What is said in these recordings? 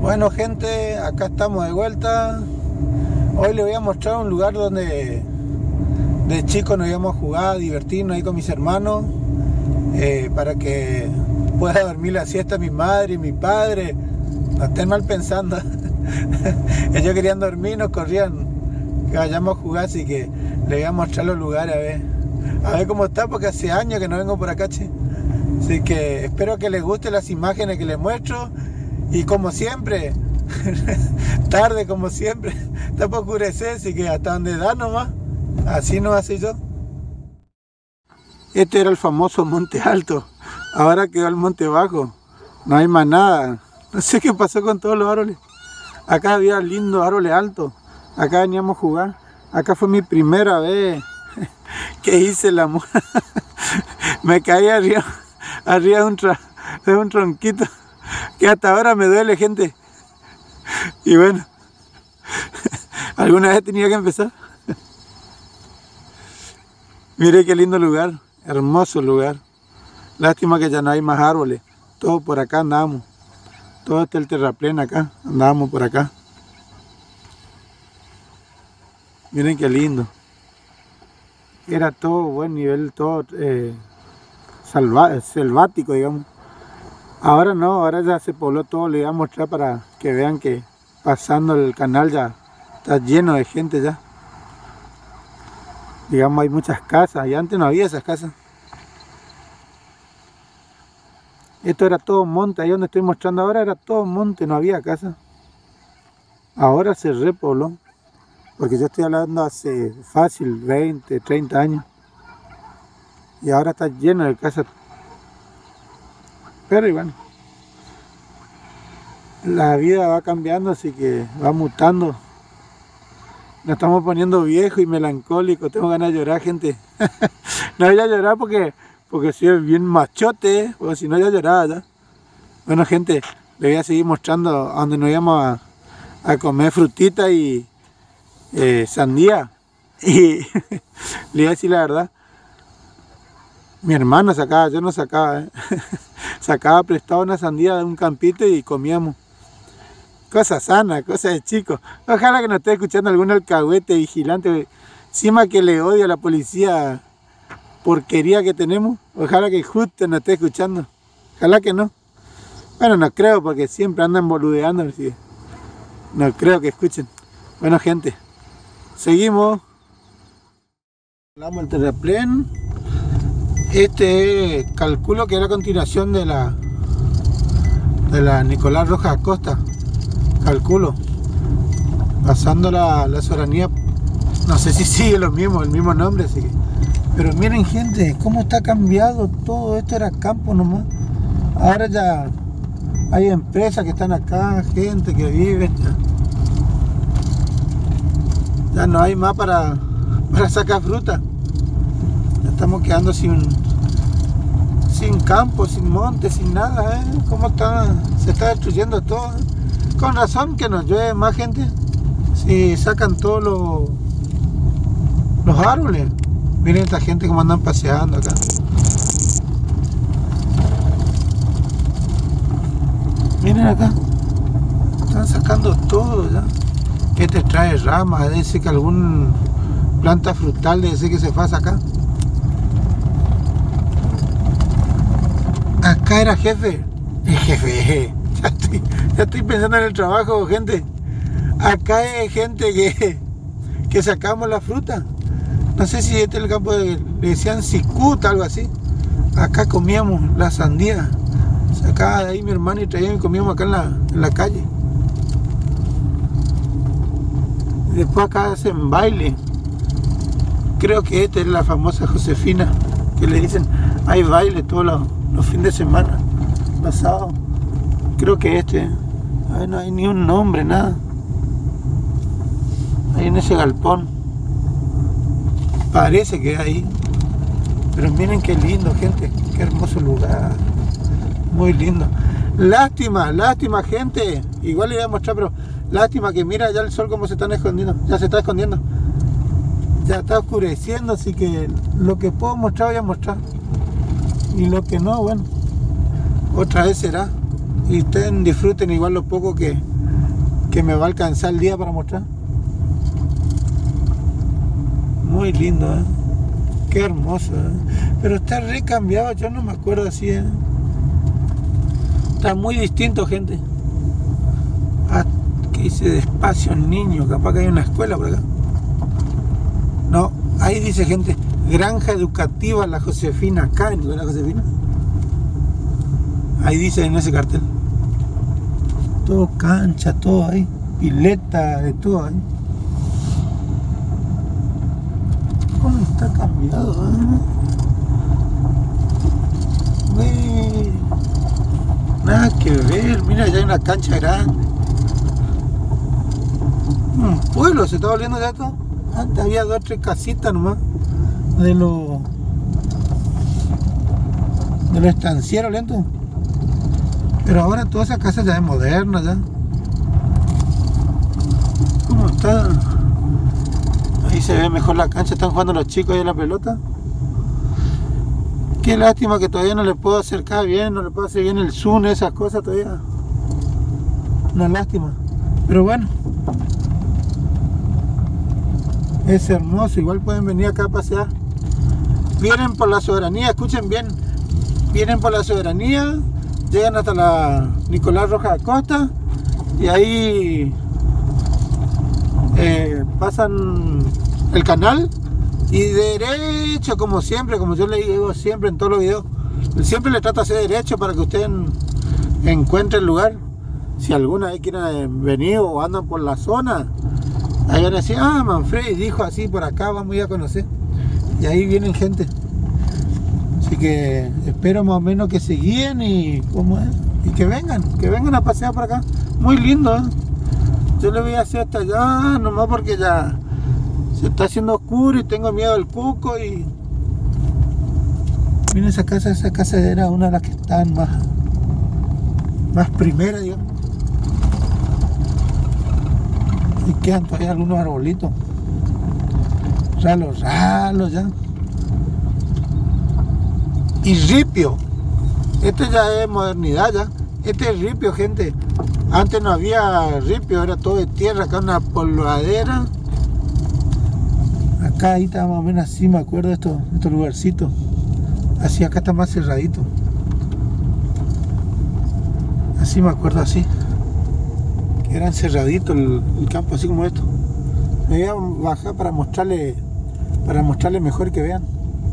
Bueno gente, acá estamos de vuelta. Hoy les voy a mostrar un lugar donde de chicos nos íbamos a jugar, a divertirnos ahí con mis hermanos, para que pueda dormir la siesta mi madre y mi padre. No estén mal pensando. Ellos querían dormir, nos corrían que vayamos a jugar, así que les voy a mostrar los lugares a ver cómo está, porque hace años que no vengo por acá, che. Así que espero que les gusten las imágenes que les muestro. Y como siempre, tarde como siempre, está por oscurecer, así que hasta donde da nomás, así no hace yo. Este era el famoso Monte Alto, ahora quedó el Monte Bajo, no hay más nada, no sé qué pasó con todos los árboles. Acá había lindos árboles altos, acá veníamos a jugar, acá fue mi primera vez que hice el amor. Me caí arriba de un tronquito que hasta ahora me duele, gente. Y bueno, alguna vez tenía que empezar. Mire qué lindo lugar, hermoso lugar. Lástima que ya no hay más árboles. Todo por acá andábamos. Todo está el terraplén acá, andábamos por acá. Miren qué lindo. Era todo buen nivel, todo selvático, digamos. Ahora no, ahora ya se pobló todo. Le voy a mostrar para que vean que pasando el canal ya está lleno de gente ya. Digamos, hay muchas casas y antes no había esas casas. Esto era todo monte, ahí donde estoy mostrando ahora era todo monte, no había casa. Ahora se repobló, porque yo estoy hablando hace fácil 20, 30 años. Y ahora está lleno de casas. Pero igual, la vida va cambiando, así que va mutando. Nos estamos poniendo viejos y melancólicos. Tengo ganas de llorar, gente. No voy a llorar porque soy bien machote, porque si no ya lloraba ya. Bueno, gente, les voy a seguir mostrando a donde nos íbamos a comer frutita y sandía. Y le voy a decir la verdad. Mi hermano sacaba, yo no sacaba, sacaba prestado una sandía de un campito y comíamos. Cosas sanas, cosas de chicos. Ojalá que nos esté escuchando algún alcahuete vigilante. Encima que le odio a la policía porquería que tenemos. Ojalá que justo nos esté escuchando. Ojalá que no. Bueno, no creo, porque siempre andan boludeando. Así que no creo que escuchen. Bueno, gente, seguimos. Hablamos del terraplén. Este calculo que era a continuación de la Nicolás Rojas Acosta, calculo, pasando la Soranía, no sé si sigue el mismo nombre, así que, pero miren gente, cómo está cambiado todo. Esto era campo nomás, ahora ya hay empresas que están acá, gente que vive, ya no hay más para sacar fruta. Estamos quedando sin campo, sin monte, sin nada, ¿Cómo se está destruyendo todo? Con razón que nos llueve más, gente. Si sacan todos los árboles. Miren esta gente como andan paseando acá. Miren acá. Están sacando todo ya. Este trae ramas, debe ser que algún planta frutal debe ser que se fue a sacar. Acá era jefe. Jefe, ya estoy pensando en el trabajo, gente. Acá hay gente que sacamos la fruta. No sé si este es el campo le decían cicuta, algo así. Acá comíamos la sandía. Sacaba de ahí mi hermano y traíamos y comíamos acá en la calle. Y después acá hacen baile. Creo que esta es la famosa Josefina, que le dicen, hay baile todos los fines de semana, pasado. Creo que a ver, no hay ni un nombre, nada. Ahí en ese galpón. Parece que ahí. Pero miren qué lindo, gente. Qué hermoso lugar. Muy lindo. Lástima, gente. Igual le voy a mostrar, pero lástima que mira ya el sol como se están escondiendo. Ya se está escondiendo. Ya está oscureciendo, así que lo que puedo mostrar voy a mostrar. Y lo que no, bueno, otra vez será. Y ustedes disfruten igual lo poco que que me va a alcanzar el día para mostrar. Muy lindo, ¿eh? Qué hermoso, ¿eh? Pero está re cambiado, yo no me acuerdo así, ¿eh? Está muy distinto, gente. Ah, ¿qué dice despacio, niño? Capaz que hay una escuela por acá. No, ahí dice, gente, Granja Educativa La Josefina, acá en la Josefina. Ahí dice en ese cartel. Todo cancha, todo ahí. Pileta, de todo ahí. ¿Cómo está cambiado? Nada que ver, mira, ya hay una cancha grande. Un pueblo, se está volviendo ya todo. Antes había 2 o 3 casitas nomás de los estancieros lentos. Pero ahora todas esas casas ya es moderna ya. ¿Cómo está? Ahí se ve mejor la cancha, están jugando los chicos ahí a la pelota. Qué lástima que todavía no le puedo acercar bien, no le puedo hacer bien el zoom, esas cosas todavía. Una lástima. Pero bueno. Es hermoso, igual pueden venir acá a pasear. Vienen por la Soberanía, escuchen bien. Vienen por la Soberanía, llegan hasta la Nicolás Rojas Acosta y ahí pasan el canal y derecho, como siempre, como yo le digo siempre en todos los videos, siempre le trato de hacer derecho para que ustedes encuentren el lugar. Si alguna vez quieren venir o andan por la zona, ahí van a decir, ah, Manfredi dijo así, por acá vamos a ir a conocer. Y ahí vienen gente. Así que espero más o menos que se guíen y ¿cómo es? Y que vengan a pasear por acá. Muy lindo, ¿eh? Yo le voy a hacer hasta allá, nomás porque ya se está haciendo oscuro y tengo miedo del cuco y... Miren esa casa era una de las que están más primeras, digamos. Y quedan todavía algunos arbolitos. Ralos ya. Y ripio. Este ya es modernidad ya. Este es ripio, gente. Antes no había ripio, era todo de tierra, acá una polvadera. Acá ahí está más o menos así, me acuerdo de estos lugarcitos. Así acá está más cerradito. Así me acuerdo así. Que eran cerraditos el campo, así como esto. Me voy a bajar para mostrarle mejor que vean.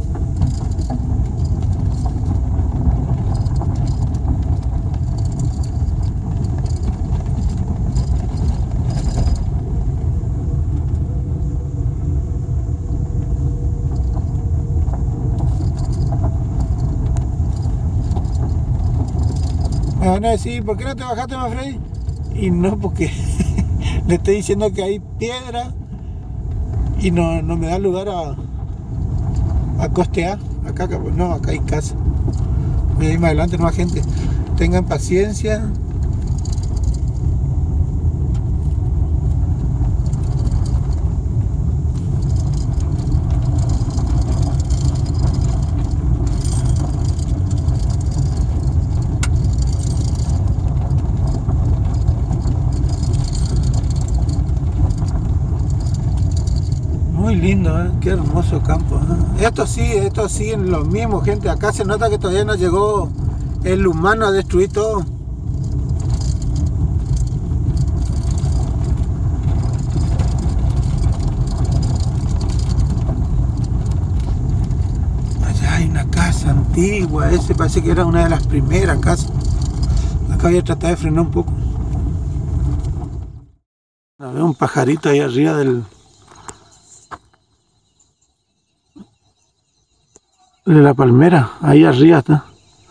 Me van a decir, ¿por qué no te bajaste, Manfredi? Y no, porque le estoy diciendo que hay piedra y no me da lugar a costear. Acá no, acá hay casa. Voy a ir más adelante, no más gente. Tengan paciencia. Muy lindo, ¿eh? Qué hermoso campo, ¿eh? Esto sí, en lo mismo, gente. Acá se nota que todavía no llegó el humano a destruir todo. Allá hay una casa antigua, ese parece que era una de las primeras casas. Acá voy a tratar de frenar un poco. Veo un pajarito ahí arriba de la palmera, ahí arriba está.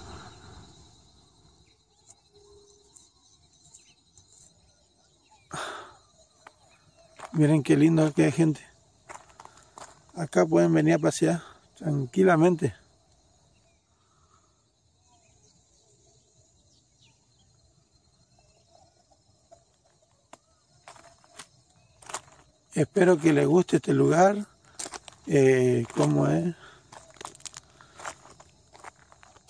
Miren qué lindo que hay gente. Acá pueden venir a pasear tranquilamente. Espero que les guste este lugar. ¿Cómo es?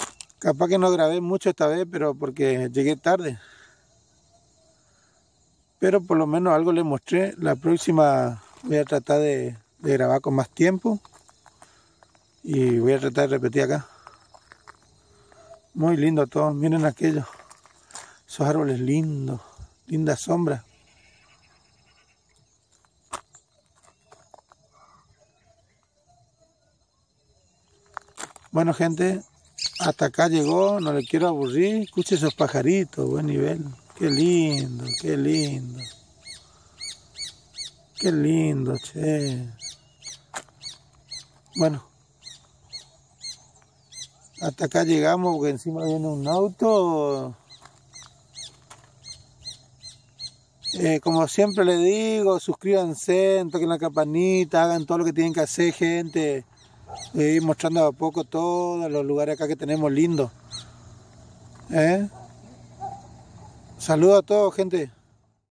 Capaz que no grabé mucho esta vez, pero porque llegué tarde. pero por lo menos algo les mostré. La próxima voy a tratar de grabar con más tiempo y voy a tratar de repetir acá. Muy lindo todo, miren aquello, esos árboles lindos, linda sombra. Bueno gente, hasta acá llegó, no le quiero aburrir. Escuche esos pajaritos, buen nivel. Qué lindo, qué lindo. Qué lindo, che. Bueno, hasta acá llegamos porque encima viene un auto. Como siempre les digo, suscríbanse, toquen la campanita, hagan todo lo que tienen que hacer, gente. Ir mostrando a poco todos los lugares acá que tenemos lindos. Saludos a todos, gente.